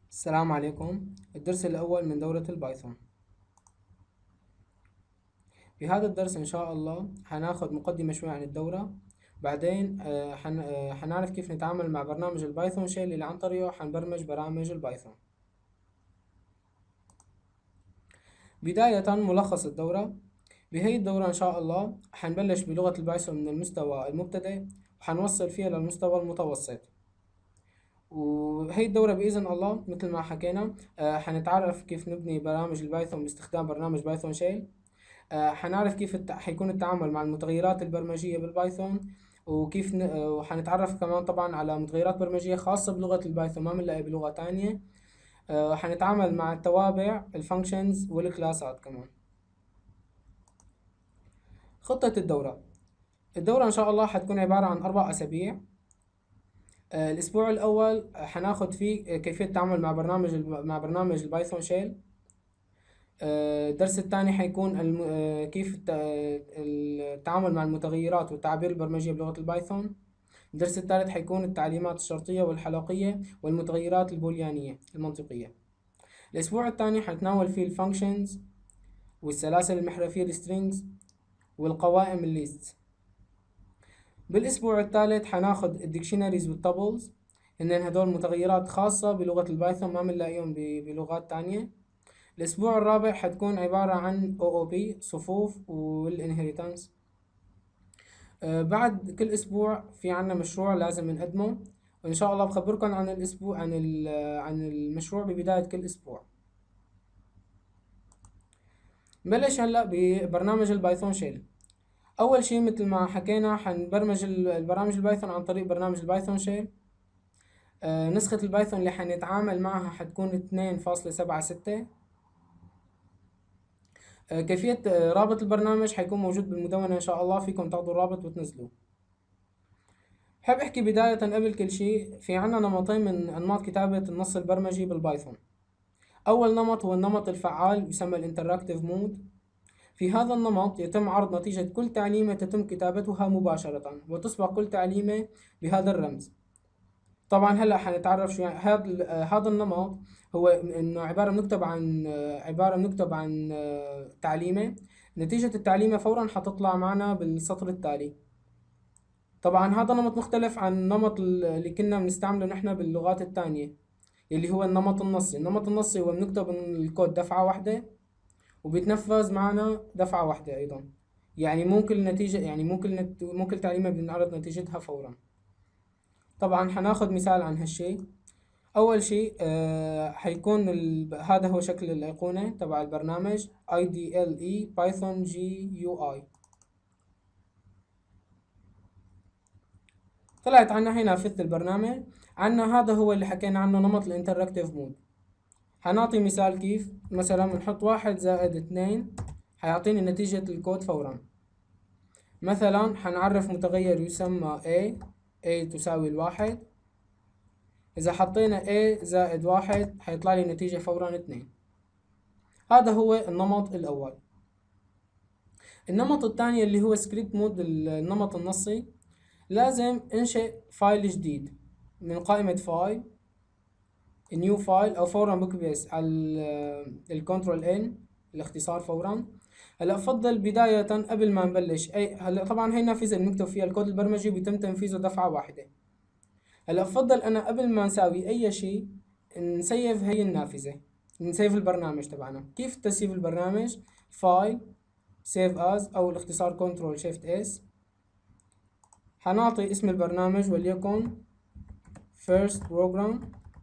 السلام عليكم. الدرس الأول من دورة البايثون. في هذا الدرس إن شاء الله هناخد مقدمة شوية عن الدورة. بعدين هنعرف كيف نتعامل مع برنامج البايثون شيل اللي عن طريقه هنبرمج برامج البايثون. بداية ملخص الدورة. بهي الدورة إن شاء الله هنبلش بلغة البايثون من المستوى المبتدئ وهنوصل فيها للمستوى المتوسط. وهي الدورة بإذن الله مثل ما حكينا هنتعرف كيف نبني برامج البايثون باستخدام برنامج بايثون شيل. هنعرف كيف حيكون التعامل مع المتغيرات البرمجية بالبايثون، وكيف وحنتعرف كمان طبعا على متغيرات برمجية خاصة بلغة البايثون ما بنلاقي بلغة تانية. حنتعامل مع التوابع الفانكشنز والكلاسات كمان. خطة الدورة إن شاء الله حتكون عبارة عن 4 أسابيع. الأسبوع الأول حناخد فيه كيفية التعامل مع برنامج البايثون شيل. الدرس الثاني حيكون كيف التعامل مع المتغيرات والتعابير البرمجية بلغة البايثون. الدرس الثالث حيكون التعليمات الشرطية والحلقية والمتغيرات البوليانية المنطقية. الأسبوع الثاني حنتناول فيه الفانكشنز والسلاسل المحرفية السترينجز والقوائم الليست. بالأسبوع الثالث حناخد الديكشناريز والتابلز، إن هدول متغيرات خاصة بلغة البايثون ما بنلاقيهم بلغات تانية. الأسبوع الرابع حتكون عبارة عن OOP صفوف والانهيرتانس. بعد كل أسبوع في عنا مشروع لازم نقدمه، وإن شاء الله بخبركم عن الأسبوع عن المشروع ببداية كل أسبوع. نبلش هلأ ببرنامج البايثون شيل. أول شي مثل ما حكينا حنبرمج البرامج البايثون عن طريق برنامج البايثون شيل. نسخة البايثون اللي حنتعامل معها حتكون 2.7.6. كيفية رابط البرنامج حيكون موجود بالمدونة إن شاء الله، فيكم تاخدوا الرابط وتنزلوه. حاب أحكي بداية قبل كل شيء في عنا نمطين من أنماط كتابة النص البرمجي بالبايثون. أول نمط هو النمط الفعال يسمى الانتراكتيف مود. في هذا النمط يتم عرض نتيجة كل تعليمة تتم كتابتها مباشرة، وتصبح كل تعليمة بهذا الرمز. طبعا هلا حنتعرف شو هذا النمط هو انه عبارة بنكتب عن تعليمة. نتيجة التعليمة فورا حتطلع معنا بالسطر التالي. طبعا هذا نمط مختلف عن النمط اللي كنا بنستعمله نحن باللغات التانية، اللي هو النمط النصي هو بنكتب الكود دفعة واحدة وبيتنفذ معنا دفعة واحدة أيضا. يعني ممكن النتيجة يعني ممكن تعليمة بنعرض نتيجتها فورا. طبعا حناخد مثال عن هالشي. أول شيء حيكون هذا هو شكل الأيقونة تبع البرنامج IDLE Python GUI. طلعت عنا هي نافذة البرنامج. عنا هذا هو اللي حكينا عنه نمط الانتراكتيف مود. حنعطي مثال كيف مثلا بنحط 1+2 حيعطيني نتيجة الكود فورا. مثلا حنعرف متغير يسمى A تساوي 1. إذا حطينا A+1 حيطلع لي نتيجة فورا 2. هذا هو النمط الأول. النمط الثاني اللي هو سكريبت مود النمط النصي. لازم انشئ فايل جديد من قائمة فايل نيو فايل او فورا بكبس على الكنترول ان الاختصار فورا. هلا افضل بداية قبل ما نبلش هلا طبعا هي النافذة اللي بنكتب فيها الكود البرمجي بيتم تنفيذه دفعة واحدة. هلا افضل انا قبل ما نساوي اي شيء نسيف هي النافذة، نسيف البرنامج تبعنا. كيف تسييف البرنامج؟ فايل سيف از او الاختصار كنترول شيفت اس. حنعطي اسم البرنامج وليكن first program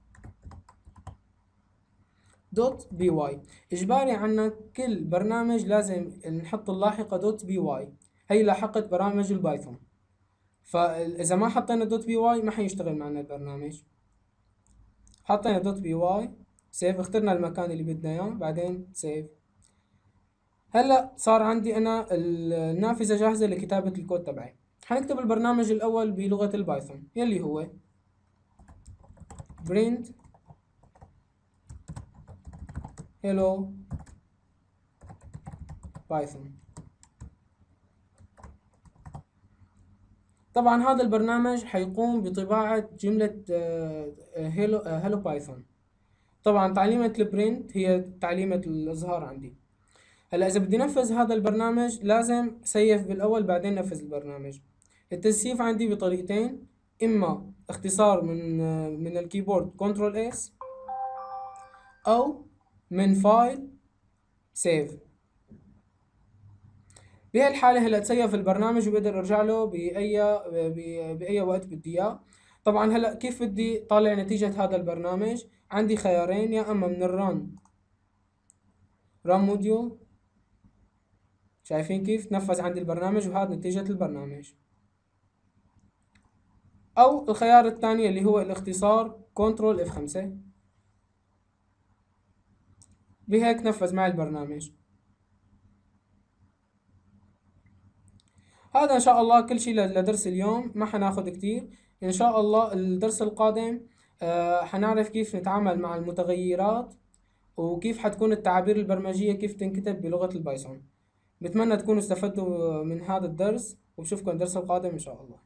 دوت بي واي. اجباري عنا كل برنامج لازم نحط اللاحقة دوت بي واي، هي لاحقة برامج البايثون. فاذا ما حطينا دوت بي واي ما حيشتغل معنا البرنامج. حطينا دوت بي واي سيف، اخترنا المكان اللي بدنا اياه بعدين سيف. هلا صار عندي انا النافذة جاهزة لكتابة الكود تبعي. حنكتب البرنامج الاول بلغة البايثون يلي هو print hello بايثون. طبعا هذا البرنامج حيقوم بطباعة جملة هلو بايثون. طبعا تعليمة البرنت هي تعليمة الإظهار عندي. هلا إذا بدي نفذ هذا البرنامج لازم سيف بالأول بعدين نفذ البرنامج. التسييف عندي بطريقتين، إما اختصار من الكيبورد كنترول اس، أو من فايل سيف. بهالحالة هلا تسيف البرنامج وبقدر ارجع له بأي وقت بدي اياه. طبعا هلا كيف بدي طالع نتيجة هذا البرنامج؟ عندي خيارين، يا اما من ران موديول، شايفين كيف تنفذ عندي البرنامج وهذا نتيجة البرنامج، او الخيار الثاني اللي هو الاختصار كنترول F5. بهيك نفذ معي البرنامج. هذا ان شاء الله كل شيء لدرس اليوم، ما حناخد كتير. ان شاء الله الدرس القادم حنعرف كيف نتعامل مع المتغيرات، وكيف حتكون التعابير البرمجية كيف تنكتب بلغة البايثون. بتمنى تكونوا استفدتوا من هذا الدرس، وبشوفكم الدرس القادم ان شاء الله.